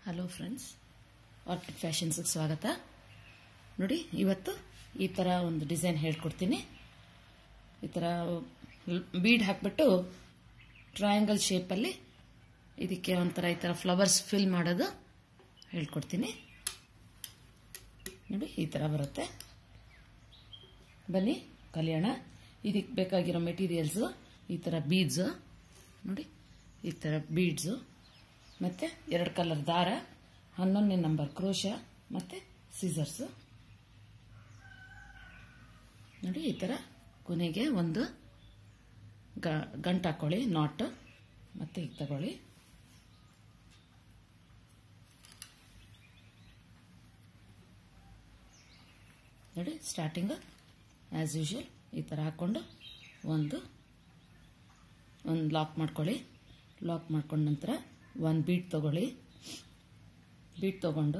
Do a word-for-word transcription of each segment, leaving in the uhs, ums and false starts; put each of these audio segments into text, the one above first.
Hello friends, Arctic ಫ್ಯಾಷನ್ಸ್ಗೆ ಸ್ವಾಗತ. ನೋಡಿ, ಇವತ್ತು ಈ ಥರ ಒಂದು ಡಿಸೈನ್ ಹೇಳ್ಕೊಡ್ತೀನಿ. ಈ ಥರ ಬೀಡ್ ಹಾಕ್ಬಿಟ್ಟು ಟ್ರಯಾಂಗಲ್ ಶೇಪಲ್ಲಿ ಇದಕ್ಕೆ ಒಂಥರ ಈ ಥರ ಫ್ಲವರ್ಸ್ ಫಿಲ್ ಮಾಡೋದು ಹೇಳ್ಕೊಡ್ತೀನಿ. ನೋಡಿ, ಈ ಥರ ಬರುತ್ತೆ. ಬನ್ನಿ ಕಲಿಯೋಣ. ಇದಕ್ಕೆ ಬೇಕಾಗಿರೋ ಮೆಟೀರಿಯಲ್ಸು ಈ ಥರ ಬೀಡ್ಸು, ನೋಡಿ ಈ ಥರ ಬೀಡ್ಸು, ಮತ್ತು ಎರಡು ಕಲರ್ ದಾರ, ಹನ್ನೊಂದನೇ ನಂಬರ್ ಕ್ರೋಶ ಮತ್ತು ಸೀಸರ್ಸು. ನೋಡಿ, ಈ ಥರ ಕೊನೆಗೆ ಒಂದು ಗಂಟು ಹಾಕೊಳ್ಳಿ, ನಾಟ್, ಮತ್ತು ಈಗ ತಗೊಳ್ಳಿ. ನೋಡಿ, ಸ್ಟಾರ್ಟಿಂಗ್ ಆ್ಯಸ್ ಯೂಶುವಲ್ ಈ ಥರ ಹಾಕ್ಕೊಂಡು ಒಂದು ಒಂದು ಲಾಕ್ ಮಾಡ್ಕೊಳ್ಳಿ. ಲಾಕ್ ಮಾಡ್ಕೊಂಡ ನಂತರ ಒಂದು ಬೀಟ್ ತಗೊಳ್ಳಿ. ಬೀಟ್ ತಗೊಂಡು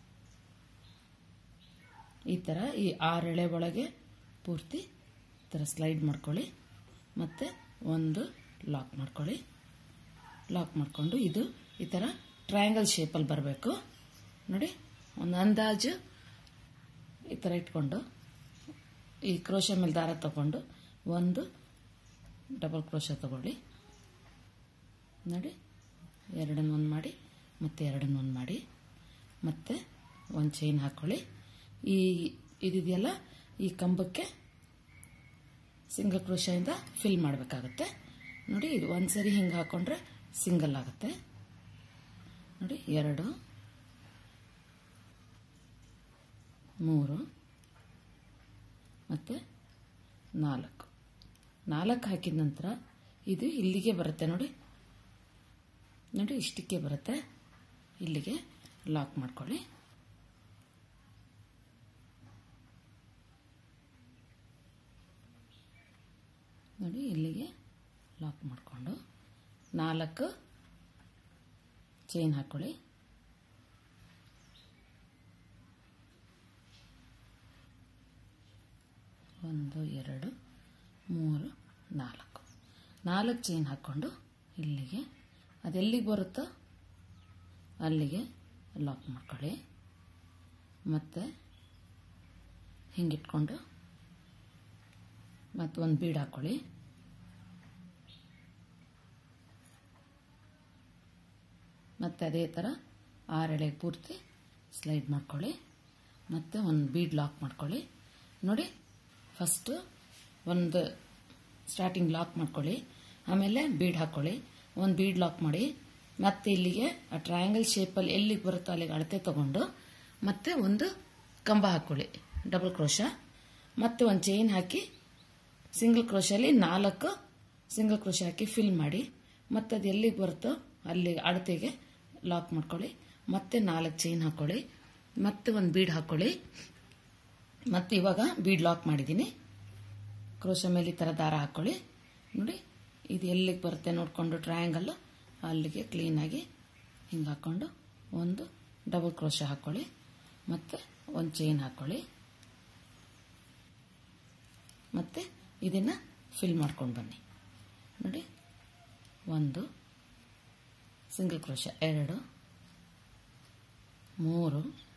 ಈ ಥರ ಈ ಆರು ಎಳೆ ಒಳಗೆ ಪೂರ್ತಿ ಈ ಥರ ಸ್ಲೈಡ್ ಮಾಡ್ಕೊಳ್ಳಿ. ಮತ್ತು ಒಂದು ಲಾಕ್ ಮಾಡ್ಕೊಳ್ಳಿ. ಲಾಕ್ ಮಾಡಿಕೊಂಡು ಇದು ಈ ಥರ ಟ್ರಯಾಂಗಲ್ ಶೇಪಲ್ಲಿ ಬರಬೇಕು. ನೋಡಿ, ಒಂದು ಅಂದಾಜು ಈ ಥರ ಇಟ್ಕೊಂಡು ಈ ಕ್ರೋಶ ಮೇಲೆ ದಾರ ತಗೊಂಡು ಒಂದು ಡಬಲ್ ಕ್ರೋಶ ತಗೊಳ್ಳಿ. ನೋಡಿ, ಎರಡನ್ನು ಒಂದು ಮಾಡಿ ಮತ್ತು ಎರಡನ್ನು ಒಂದು ಮಾಡಿ ಮತ್ತು ಒಂದು ಚೈನ್ ಹಾಕ್ಕೊಳ್ಳಿ. ಈ ಇದಿದೆಯಲ್ಲ, ಈ ಕಂಬಕ್ಕೆ ಸಿಂಗಲ್ ಕ್ರೋಶದಿಂದ ಫಿಲ್ ಮಾಡಬೇಕಾಗತ್ತೆ. ನೋಡಿ, ಇದು ಒಂದು ಸರಿ ಹಿಂಗೆ ಹಾಕ್ಕೊಂಡ್ರೆ ಸಿಂಗಲ್ ಆಗುತ್ತೆ. ನೋಡಿ, ಎರಡು, ಮೂರು ಮತ್ತು ನಾಲ್ಕು. ನಾಲ್ಕು ಹಾಕಿದ ನಂತರ ಇದು ಇಲ್ಲಿಗೆ ಬರುತ್ತೆ. ನೋಡಿ ನೋಡಿ ಇಷ್ಟಕ್ಕೆ ಬರುತ್ತೆ. ಇಲ್ಲಿಗೆ ಲಾಕ್ ಮಾಡ್ಕೊಳ್ಳಿ. ನೋಡಿ, ಇಲ್ಲಿಗೆ ಲಾಕ್ ಮಾಡಿಕೊಂಡು ನಾಲ್ಕು ಚೈನ್ ಹಾಕ್ಕೊಳ್ಳಿ. ಒಂದು, ಎರಡು, ಮೂರು, ನಾಲ್ಕು. ನಾಲ್ಕು ಚೈನ್ ಹಾಕ್ಕೊಂಡು ಇಲ್ಲಿಗೆ ಅದೆಲ್ಲಿಗೆ ಬರುತ್ತೋ ಅಲ್ಲಿಗೆ ಲಾಕ್ ಮಾಡ್ಕೊಳ್ಳಿ. ಮತ್ತು ಹಿಂಗಿಟ್ಕೊಂಡು ಮತ್ತು ಒಂದು ಬೀಡ್ ಹಾಕ್ಕೊಳ್ಳಿ. ಮತ್ತು ಅದೇ ಥರ ಆರೆಳೆ ಪೂರ್ತಿ ಸ್ಲೈಡ್ ಮಾಡ್ಕೊಳ್ಳಿ. ಮತ್ತು ಒಂದು ಬೀಡ್ ಲಾಕ್ ಮಾಡ್ಕೊಳ್ಳಿ. ನೋಡಿ, ಫಸ್ಟು ಒಂದು ಸ್ಟಾರ್ಟಿಂಗ್ ಲಾಕ್ ಮಾಡ್ಕೊಳ್ಳಿ, ಆಮೇಲೆ ಬೀಡ್ ಹಾಕ್ಕೊಳ್ಳಿ, ಒಂದು ಬೀಡ್ ಲಾಕ್ ಮಾಡಿ, ಮತ್ತೆ ಇಲ್ಲಿಗೆ ಆ ಟ್ರಯಾಂಗಲ್ ಶೇಪಲ್ಲಿ ಎಲ್ಲಿಗೆ ಬರುತ್ತೋ ಅಲ್ಲಿಗೆ ಅಳತೆ ತಗೊಂಡು ಮತ್ತೆ ಒಂದು ಕಂಬ ಹಾಕ್ಕೊಳ್ಳಿ, ಡಬಲ್ ಕ್ರೋಶ, ಮತ್ತೆ ಒಂದು ಚೈನ್ ಹಾಕಿ ಸಿಂಗಲ್ ಕ್ರೋಶಲ್ಲಿ ನಾಲ್ಕು ಸಿಂಗಲ್ ಕ್ರೋಶ ಹಾಕಿ ಫಿಲ್ ಮಾಡಿ, ಮತ್ತೆ ಅದು ಎಲ್ಲಿಗೆ ಬರುತ್ತೋ ಅಲ್ಲಿ ಅಳತೆಗೆ ಲಾಕ್ ಮಾಡ್ಕೊಳ್ಳಿ. ಮತ್ತೆ ನಾಲ್ಕು ಚೈನ್ ಹಾಕ್ಕೊಳ್ಳಿ, ಮತ್ತೆ ಒಂದು ಬೀಡ್ ಹಾಕ್ಕೊಳ್ಳಿ. ಮತ್ತೆ ಇವಾಗ ಬೀಡ್ ಲಾಕ್ ಮಾಡಿದ್ದೀನಿ. ಕ್ರೋಶ ಮೇಲೆ ಈ ಥರ ದಾರ ಹಾಕ್ಕೊಳ್ಳಿ. ನೋಡಿ, ಇದು ಎಲ್ಲಿಗೆ ಬರುತ್ತೆ ನೋಡಿಕೊಂಡು ಟ್ರಯಾಂಗಲ್ಲು ಅಲ್ಲಿಗೆ ಕ್ಲೀನಾಗಿ ಹಿಂಗೆ ಹಾಕ್ಕೊಂಡು ಒಂದು ಡಬಲ್ ಕ್ರೋಶ ಹಾಕ್ಕೊಳ್ಳಿ, ಮತ್ತು ಒಂದು ಚೈನ್ ಹಾಕ್ಕೊಳ್ಳಿ. ಮತ್ತು ಇದನ್ನು ಫಿಲ್ ಮಾಡ್ಕೊಂಡು ಬನ್ನಿ. ನೋಡಿ, ಒಂದು ಸಿಂಗಲ್ ಕ್ರೋಶ, ಎರಡು, ಮೂರು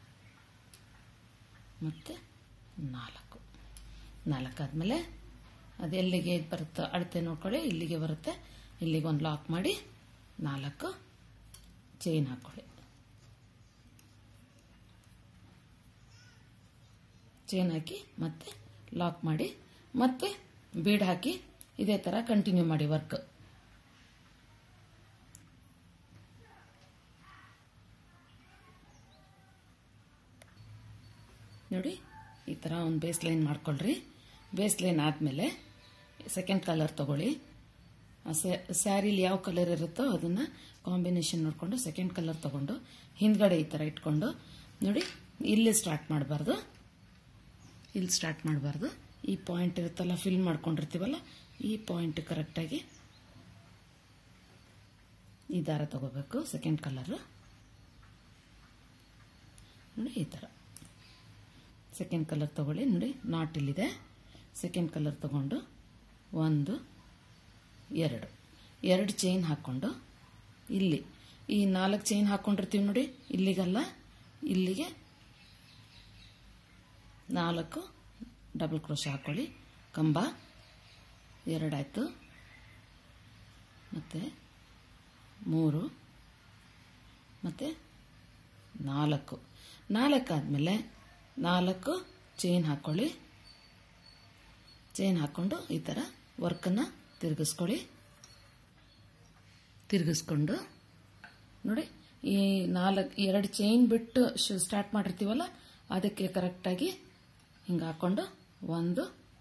ಮತ್ತು ನಾಲ್ಕು. ನಾಲ್ಕು ಆದಮೇಲೆ ಅದು ಎಲ್ಲಿಗೆ ಬರುತ್ತೋ ಅಳತೆ ನೋಡ್ಕೊಳ್ಳಿ, ಇಲ್ಲಿಗೆ ಬರುತ್ತೆ, ಇಲ್ಲಿಗೆ ಒಂದು ಲಾಕ್ ಮಾಡಿ ನಾಲ್ಕು ಚೈನ್ ಹಾಕ್ಕೊಳ್ಳಿ. ಚೈನ್ ಹಾಕಿ ಮತ್ತೆ ಲಾಕ್ ಮಾಡಿ ಮತ್ತೆ ಬೀಡ್ ಹಾಕಿ ಇದೇ ಥರ ಕಂಟಿನ್ಯೂ ಮಾಡಿ ವರ್ಕ್. ನೋಡಿ, ಈ ಥರ ಒಂದು ಬೇಸ್ ಲೈನ್ ಮಾಡ್ಕೊಳ್ರಿ. ಬೇಸ್ ಲೈನ್ ಆದಮೇಲೆ ಸೆಕೆಂಡ್ ಕಲರ್ ತಗೊಳ್ಳಿ. ಸ್ಯಾರಿಲಿ ಯಾವ ಕಲರ್ ಇರುತ್ತೋ ಅದನ್ನು ಕಾಂಬಿನೇಷನ್ ನೋಡಿಕೊಂಡು ಸೆಕೆಂಡ್ ಕಲರ್ ತಗೊಂಡು ಹಿಂದ್ಗಡೆ ಈ ಥರ ಇಟ್ಕೊಂಡು, ನೋಡಿ ಇಲ್ಲಿ ಸ್ಟಾರ್ಟ್ ಮಾಡಬಾರ್ದು, ಇಲ್ಲಿ ಸ್ಟಾರ್ಟ್ ಮಾಡಬಾರ್ದು. ಈ ಪಾಯಿಂಟ್ ಇರುತ್ತಲ್ಲ ಫಿಲ್ ಮಾಡ್ಕೊಂಡಿರ್ತೀವಲ್ಲ, ಈ ಪಾಯಿಂಟ್ ಕರೆಕ್ಟಾಗಿ ಈ ದಾರ ತಗೋಬೇಕು. ಸೆಕೆಂಡ್ ಕಲರು ನೋಡಿ, ಈ ಥರ ಸೆಕೆಂಡ್ ಕಲರ್ ತಗೊಳ್ಳಿ. ನೋಡಿ, ನಾಟ್ ಇಲ್ಲಿದೆ. ಸೆಕೆಂಡ್ ಕಲರ್ ತಗೊಂಡು ಒಂದು, ಎರಡು ಎರಡು ಚೈನ್ ಹಾಕ್ಕೊಂಡು ಇಲ್ಲಿ ಈ ನಾಲ್ಕು ಚೈನ್ ಹಾಕೊಂಡಿರ್ತೀವಿ ನೋಡಿ, ಇಲ್ಲಿಗಲ್ಲ ಇಲ್ಲಿಗೆ ನಾಲ್ಕು ಡಬಲ್ ಕ್ರೋಶೆ ಹಾಕೊಳ್ಳಿ. ಕಂಬ ಎರಡಾಯ್ತು, ಮತ್ತೆ ಮೂರು, ಮತ್ತೆ ನಾಲ್ಕು. ನಾಲ್ಕಾದ್ಮೇಲೆ ನಾಲ್ಕು ಚೈನ್ ಹಾಕೊಳ್ಳಿ. ಚೈನ್ ಹಾಕೊಂಡು ಈ ಥರ ವರ್ಕನ್ನು ತಿರುಗಿಸ್ಕೊಳ್ಳಿ. ತಿರುಗಿಸ್ಕೊಂಡು ನೋಡಿ, ಈ ನಾಲ್ಕು ಎರಡು ಚೈನ್ ಬಿಟ್ಟು ಸ್ಟಾರ್ಟ್ ಮಾಡಿರ್ತೀವಲ್ಲ, ಅದಕ್ಕೆ ಕರೆಕ್ಟಾಗಿ ಹಿಂಗೆ ಹಾಕೊಂಡು ಒಂದು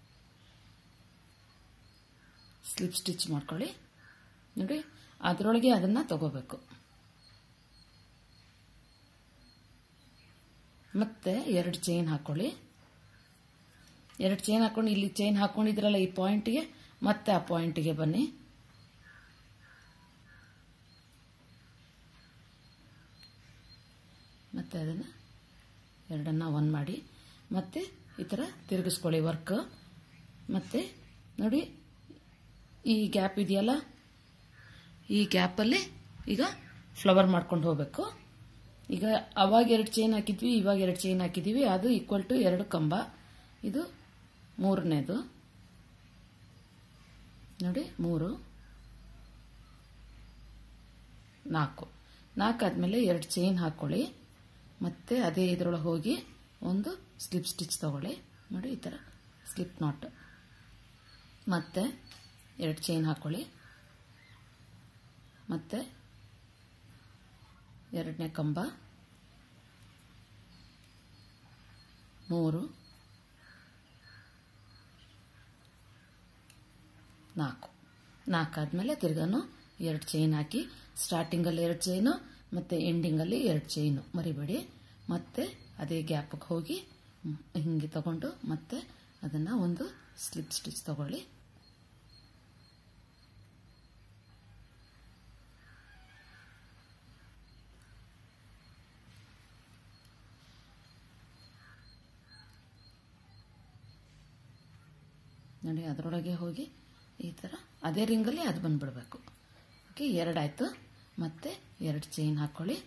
ಸ್ಲಿಪ್ ಸ್ಟಿಚ್ ಮಾಡ್ಕೊಳ್ಳಿ. ನೋಡಿ, ಅದರೊಳಗೆ ಅದನ್ನು ತಗೋಬೇಕು. ಮತ್ತೆ ಎರಡು ಚೈನ್ ಹಾಕೊಳ್ಳಿ. ಎರಡು ಚೈನ್ ಹಾಕೊಂಡು ಇಲ್ಲಿ ಚೈನ್ ಹಾಕೊಂಡಿದ್ರಲ್ಲ ಈ ಪಾಯಿಂಟ್ಗೆ, ಮತ್ತೆ ಆ ಪಾಯಿಂಟ್ಗೆ ಬನ್ನಿ. ಮತ್ತೆ ಅದನ್ನು ಎರಡನ್ನ ಒನ್ ಮಾಡಿ ಮತ್ತೆ ಈ ಥರ ತಿರುಗಿಸ್ಕೊಳ್ಳಿ ವರ್ಕ್. ಮತ್ತೆ ನೋಡಿ, ಈ ಗ್ಯಾಪ್ ಇದೆಯಲ್ಲ, ಈ ಗ್ಯಾಪಲ್ಲಿ ಈಗ ಫ್ಲವರ್ ಮಾಡ್ಕೊಂಡು ಹೋಗಬೇಕು. ಈಗ ಅವಾಗ ಎರಡು ಚೈನ್ ಹಾಕಿದ್ವಿ, ಇವಾಗ ಎರಡು ಚೈನ್ ಹಾಕಿದ್ದೀವಿ, ಅದು ಈಕ್ವಲ್ ಟು ಎರಡು ಕಂಬ. ಇದು ಮೂರನೇದು ನೋಡಿ, ಮೂರು, ನಾಲ್ಕು. ನಾಲ್ಕಾದ್ಮೇಲೆ ಎರಡು ಚೈನ್ ಹಾಕೊಳ್ಳಿ. ಮತ್ತೆ ಅದೇ ಇದರೊಳಗೆ ಹೋಗಿ ಒಂದು ಸ್ಲಿಪ್ ಸ್ಟಿಚ್ ತಗೊಳ್ಳಿ. ನೋಡಿ, ಈ ಥರ ಸ್ಲಿಪ್ ನಾಟ್. ಮತ್ತೆ ಎರಡು ಚೈನ್ ಹಾಕೊಳ್ಳಿ. ಮತ್ತೆ ಎರಡನೇ ಕಂಬ, ಮೂರು, ನಾಲ್ಕು. ನಾಲ್ಕಾದ್ಮೇಲೆ ತಿರ್ಗಾನು ಎರಡು ಚೈನ್ ಹಾಕಿ, ಸ್ಟಾರ್ಟಿಂಗಲ್ಲಿ ಎರಡು ಚೈನು ಮತ್ತೆ ಎಂಡಿಂಗಲ್ಲಿ ಎರಡು ಚೈನು ಮರಿಬೇಡಿ. ಮತ್ತೆ ಅದೇ ಗ್ಯಾಪ್ಗೆ ಹೋಗಿ ಹಿಂಗೆ ತಗೊಂಡು ಮತ್ತೆ ಅದನ್ನು ಒಂದು ಸ್ಲಿಪ್ ಸ್ಟಿಚ್ ತಗೊಳ್ಳಿ. ನೋಡಿ, ಅದರೊಳಗೆ ಹೋಗಿ ಈ ಥರ ಅದೇ ರಿಂಗಲ್ಲಿ ಅದು ಬಂದ್ಬಿಡ್ಬೇಕು. ಓಕೆ, ಎರಡಾಯ್ತು. ಮತ್ತೆ ಎರಡು ಚೈನ್ ಹಾಕೊಳ್ಳಿ.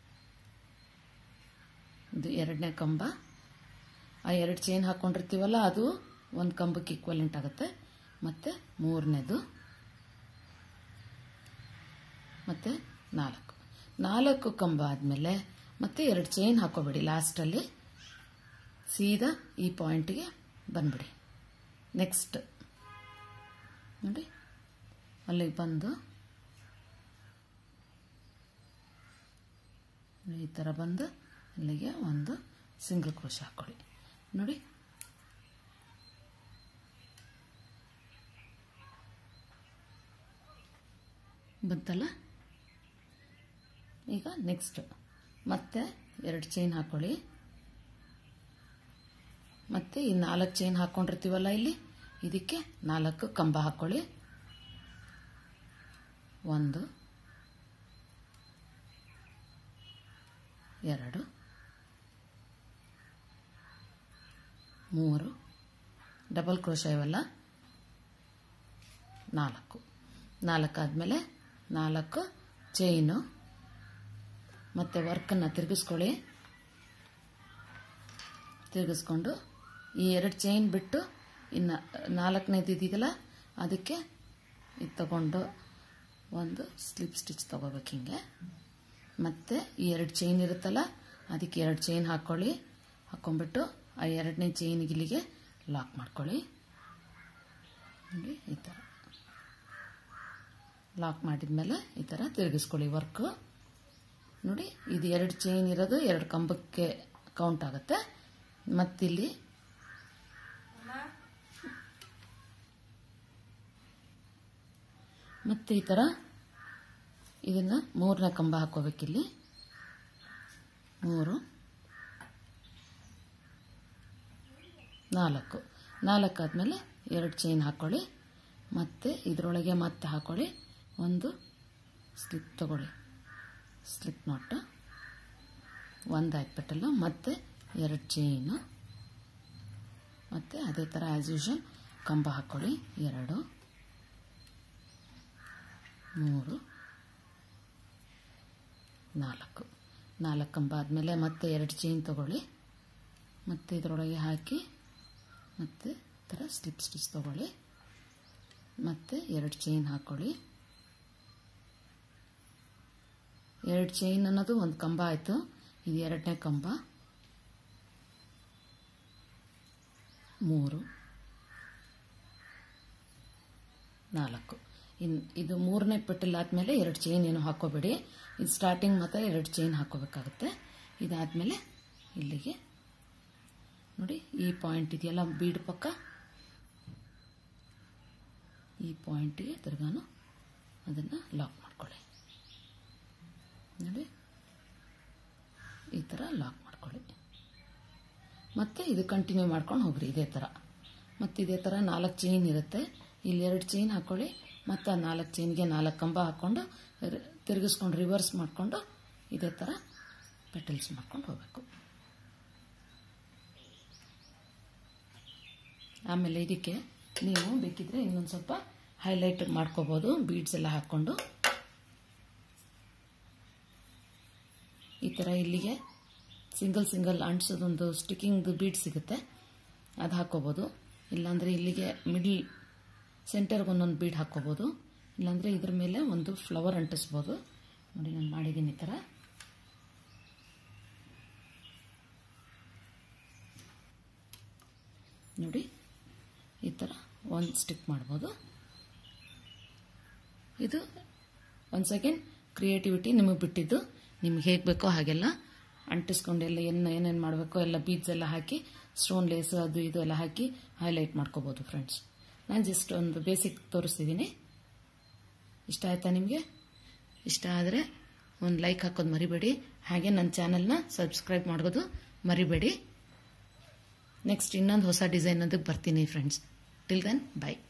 ಇದು ಎರಡನೇ ಕಂಬ. ಆ ಎರಡು ಚೈನ್ ಹಾಕೊಂಡಿರ್ತೀವಲ್ಲ, ಅದು ಒಂದು ಕಂಬಕ್ಕೆ ಈಕ್ವಲೆಂಟ್ ಆಗುತ್ತೆ. ಮತ್ತೆ ಮೂರನೇದು, ಮತ್ತೆ ನಾಲ್ಕು. ನಾಲ್ಕು ಕಂಬ ಆದಮೇಲೆ ಮತ್ತೆ ಎರಡು ಚೈನ್ ಹಾಕೋಬೇಡಿ. ಲಾಸ್ಟಲ್ಲಿ ಸೀದಾ ಈ ಪಾಯಿಂಟ್ಗೆ ಬಂದ್ಬಿಡಿ. ನೆಕ್ಸ್ಟ್ ನೋಡಿ, ಅಲ್ಲಿಗೆ ಬಂದು ಈ ಥರ ಬಂದು ಅಲ್ಲಿಗೆ ಒಂದು ಸಿಂಗಲ್ ಕ್ರೋಶೆ ಹಾಕೊಳ್ಳಿ. ನೋಡಿ, ಬಂತಲ್ಲ. ಈಗ ನೆಕ್ಸ್ಟ್ ಮತ್ತೆ ಎರಡು ಚೈನ್ ಹಾಕೊಳ್ಳಿ. ಮತ್ತೆ ಈ ನಾಲ್ಕು ಚೈನ್ ಹಾಕೊಂಡಿರ್ತೀವಲ್ಲ ಇಲ್ಲಿ, ಇದಕ್ಕೆ ನಾಲ್ಕು ಕಂಬ ಹಾಕೊಳ್ಳಿ. ಒಂದು, ಎರಡು, ಮೂರು, ಡಬಲ್ ಕ್ರೋಶೆ ಇವೆಲ್ಲ, ನಾಲ್ಕು. ನಾಲ್ಕಾದ್ಮೇಲೆ ನಾಲ್ಕು ಚೈನು. ಮತ್ತೆ ವರ್ಕನ್ನು ತಿರುಗಿಸ್ಕೊಳ್ಳಿ. ತಿರುಗಿಸ್ಕೊಂಡು ಈ ಎರಡು ಚೈನ್ ಬಿಟ್ಟು ಇನ್ನು ನಾಲ್ಕನೇದು ಇದೆಯಲ್ಲ, ಅದಕ್ಕೆ ಇದು ತಗೊಂಡು ಒಂದು ಸ್ಲಿಪ್ ಸ್ಟಿಚ್ ತಗೋಬೇಕು ಹಿಂಗೆ. ಮತ್ತೆ ಈ ಎರಡು ಚೈನ್ ಇರುತ್ತಲ್ಲ, ಅದಕ್ಕೆ ಎರಡು ಚೈನ್ ಹಾಕ್ಕೊಳ್ಳಿ. ಹಾಕೊಂಡ್ಬಿಟ್ಟು ಆ ಎರಡನೇ ಚೈನಿಗೆ ಇಲ್ಲಿಗೆ ಲಾಕ್ ಮಾಡ್ಕೊಳ್ಳಿ. ನೋಡಿ, ಈ ಥರ ಲಾಕ್ ಮಾಡಿದ್ಮೇಲೆ ಈ ಥರ ತಿರುಗಿಸ್ಕೊಳ್ಳಿ ವರ್ಕು. ನೋಡಿ, ಇದು ಎರಡು ಚೈನ್ ಇರೋದು ಎರಡು ಕಂಬಕ್ಕೆ ಕೌಂಟ್ ಆಗುತ್ತೆ. ಮತ್ತಿಲ್ಲಿ ಮತ್ತೆ ಈ ಥರ ಇದನ್ನು ಮೂರನೇ ಕಂಬ ಹಾಕೋಬೇಕಿಲ್ಲಿ. ಮೂರು, ನಾಲ್ಕು. ನಾಲ್ಕಾದ್ಮೇಲೆ ಎರಡು ಚೈನ್ ಹಾಕ್ಕೊಳ್ಳಿ. ಮತ್ತೆ ಇದರೊಳಗೆ ಮತ್ತೆ ಹಾಕ್ಕೊಳ್ಳಿ. ಒಂದು ಸ್ಲಿಪ್ ತಗೊಳ್ಳಿ, ಸ್ಲಿಪ್ ನಾಟ್. ಒಂದು ಆಯ್ತಲ್ಲ. ಮತ್ತೆ ಎರಡು ಚೈನು. ಮತ್ತೆ ಅದೇ ಥರ ಆ್ಯಸ್ ಯೂಶುವಲ್ ಕಂಬ ಹಾಕ್ಕೊಳ್ಳಿ. ಎರಡು, ಮೂರು, ನಾಲ್ಕು ನಾಲ್ಕು ಕಂಬ ಆದಮೇಲೆ ಮತ್ತೆ ಎರಡು ಚೈನ್ ತಗೊಳ್ಳಿ, ಮತ್ತು ಇದರೊಳಗೆ ಹಾಕಿ ಮತ್ತೆ ಈ ಥರ ಸ್ಲಿಪ್ ಸ್ಟಿಚ್ ತಗೊಳ್ಳಿ, ಮತ್ತು ಎರಡು ಚೈನ್ ಹಾಕ್ಕೊಳ್ಳಿ. ಎರಡು ಚೈನ್ ಅನ್ನೋದು ಒಂದು ಕಂಬ ಆಯಿತು. ಇದು ಎರಡನೇ ಕಂಬ, ಮೂರು, ನಾಲ್ಕು. ಇನ್ನು ಇದು ಮೂರನೇ ಪೆಟಲ್ ಆದಮೇಲೆ ಎರಡು ಚೈನ್ ಏನು ಹಾಕೋಬೇಡಿ. ಇದು ಸ್ಟಾರ್ಟಿಂಗ್ ಮಾತ್ರ ಎರಡು ಚೈನ್ ಹಾಕೋಬೇಕಾಗುತ್ತೆ. ಇದಾದಮೇಲೆ ಇಲ್ಲಿಗೆ ನೋಡಿ, ಈ ಪಾಯಿಂಟ್ ಇದೆಯಲ್ಲ ಬೀಡ್ ಪಕ್ಕ, ಈ ಪಾಯಿಂಟಿಗೆ ತಿರ್ಗಾನು ಅದನ್ನು ಲಾಕ್ ಮಾಡ್ಕೊಳ್ಳಿ. ನೋಡಿ, ಈ ಥರ ಲಾಕ್ ಮಾಡ್ಕೊಳ್ಳಿ. ಮತ್ತು ಇದು ಕಂಟಿನ್ಯೂ ಮಾಡ್ಕೊಂಡು ಹೋಗ್ರಿ ಇದೇ ಥರ. ಮತ್ತು ಇದೇ ಥರ ನಾಲ್ಕು ಚೈನ್ ಇರುತ್ತೆ. ಇಲ್ಲಿ ಎರಡು ಚೈನ್ ಹಾಕ್ಕೊಳ್ಳಿ, ಮತ್ತು ಆ ನಾಲ್ಕು ಚೈನ್ಗೆ ನಾಲ್ಕು ಕಂಬ ಹಾಕ್ಕೊಂಡು ತಿರುಗಿಸ್ಕೊಂಡು ರಿವರ್ಸ್ ಮಾಡಿಕೊಂಡು ಇದೇ ಥರ ಪೆಟಲ್ಸ್ ಮಾಡ್ಕೊಂಡು ಹೋಗಬೇಕು. ಆಮೇಲೆ ಇದಕ್ಕೆ ನೀವು ಬೇಕಿದ್ರೆ ಇನ್ನೊಂದು ಸ್ವಲ್ಪ ಹೈಲೈಟ್ ಮಾಡ್ಕೋಬೋದು, ಬೀಡ್ಸ್ ಎಲ್ಲ ಹಾಕ್ಕೊಂಡು. ಈ ಥರ ಇಲ್ಲಿಗೆ ಸಿಂಗಲ್ ಸಿಂಗಲ್ ಅಂಟಿಸೋದೊಂದು ಸ್ಟಿಕ್ಕಿಂಗ್ದು ಬೀಡ್ ಸಿಗುತ್ತೆ, ಅದು ಹಾಕ್ಕೋಬೋದು. ಇಲ್ಲಾಂದರೆ ಇಲ್ಲಿಗೆ ಮಿಡ್ಲ್ ಸೆಂಟರ್ಗೆ ಒಂದೊಂದು ಬೀಡ್ ಹಾಕ್ಕೋಬೋದು. ಇಲ್ಲಾಂದರೆ ಇದ್ರ ಮೇಲೆ ಒಂದು ಫ್ಲವರ್ ಅಂಟಿಸ್ಬೋದು. ನೋಡಿ, ನಾನು ಮಾಡಿದ್ದೀನಿ ಈ ಥರ. ನೋಡಿ, ಈ ಥರ ಒಂದು ಸ್ಟಿಕ್ ಮಾಡ್ಬೋದು. ಇದು ಒಂದು ಸೆಕೆಂಡ್ ಕ್ರಿಯೇಟಿವಿಟಿ ನಿಮಗೆ ಬಿಟ್ಟಿದ್ದು. ನಿಮ್ಗೆ ಹೇಗೆ ಬೇಕೋ ಹಾಗೆಲ್ಲ ಅಂಟಿಸ್ಕೊಂಡು ಎಲ್ಲ ಏನು ಏನೇನು ಮಾಡಬೇಕೋ ಎಲ್ಲ ಬೀಡ್ಸ್ ಎಲ್ಲ ಹಾಕಿ ಸ್ಟೋನ್ ಲೇಸ್ ಅದು ಇದು ಎಲ್ಲ ಹಾಕಿ ಹೈಲೈಟ್ ಮಾಡ್ಕೋಬೋದು ಫ್ರೆಂಡ್ಸ್. ನಾನು ಜಸ್ಟ್ ಒಂದು ಬೇಸಿಕ್ ತೋರಿಸ್ತಿದ್ದೀನಿ. ಇಷ್ಟ ಆಯ್ತಾ ನಿಮಗೆ? ಇಷ್ಟ ಆದರೆ ಒಂದು ಲೈಕ್ ಹಾಕೋದು ಮರಿಬೇಡಿ. ಹಾಗೆ ನನ್ನ ಚಾನಲ್ನ ಸಬ್ಸ್ಕ್ರೈಬ್ ಮಾಡೋದು ಮರಿಬೇಡಿ. ನೆಕ್ಸ್ಟ್ ಇನ್ನೊಂದು ಹೊಸ ಡಿಸೈನ್ ಅದಕ್ಕೆ ಬರ್ತೀನಿ ಫ್ರೆಂಡ್ಸ್. Till then by.